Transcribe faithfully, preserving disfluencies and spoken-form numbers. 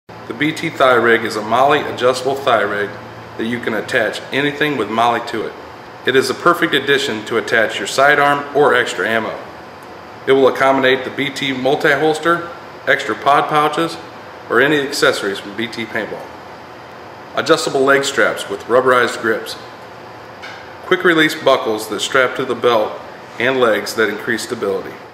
The B T Thigh Rig is a MOLLE adjustable thigh rig that you can attach anything with MOLLE to it. It is a perfect addition to attach your sidearm or extra ammo. It will accommodate the B T multi-holster, extra pod pouches, or any accessories from B T Paintball. Adjustable leg straps with rubberized grips. Quick release buckles that strap to the belt and legs that increase stability.